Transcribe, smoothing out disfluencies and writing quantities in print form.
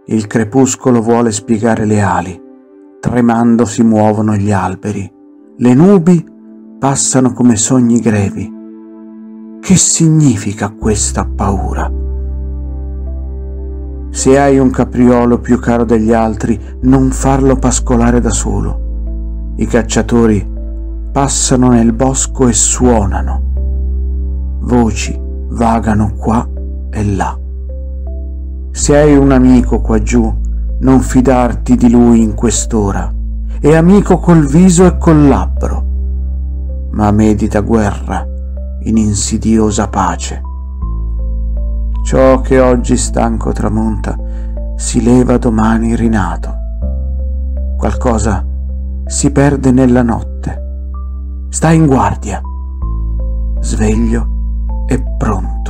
Il crepuscolo vuole spiegare le ali, tremando si muovono gli alberi, le nubi passano come sogni grevi. Che significa questa paura? Se hai un capriolo più caro degli altri, non farlo pascolare da solo. I cacciatori passano nel bosco e suonano. Voci vagano qua e là. Se hai un amico qua giù, non fidarti di lui in quest'ora. È amico col viso e col labbro, ma medita guerra in insidiosa pace. Ciò che oggi stanco tramonta si leva domani rinato. Qualcosa si perde nella notte. Stai in guardia, sveglio e pronto.